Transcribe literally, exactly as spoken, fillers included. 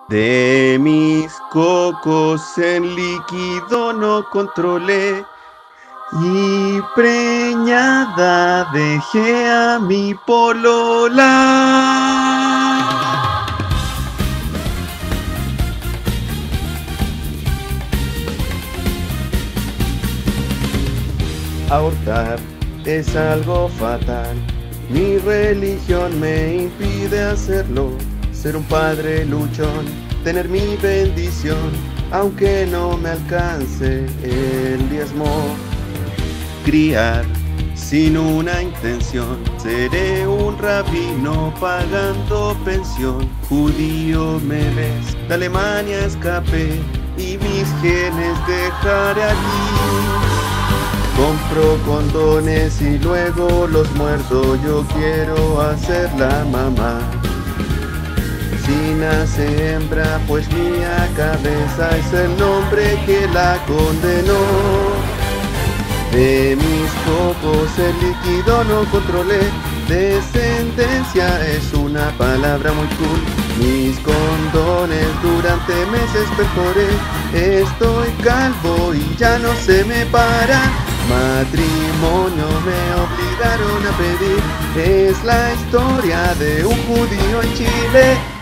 De mis cocos en líquido no controlé y preñada dejé a mi polola. Abortar es algo fatal, mi religión me impide hacerlo. Ser un padre luchón, tener mi bendición, aunque no me alcance el diezmo. Criar sin una intención, seré un rabino pagando pensión. Judío me ves, de Alemania escapé y mis genes dejaré aquí. Compro condones y luego los muerdo, yo quiero hacer la mamá. Si nace hembra, pues mía cabeza es el nombre que la condenó. De mis cocos el líquido no controlé, descendencia es una palabra muy cool. Mis condones durante meses perforé, estoy calvo y ya no se me para. Matrimonio me obligaron a pedir, es la historia de un judío en Chile.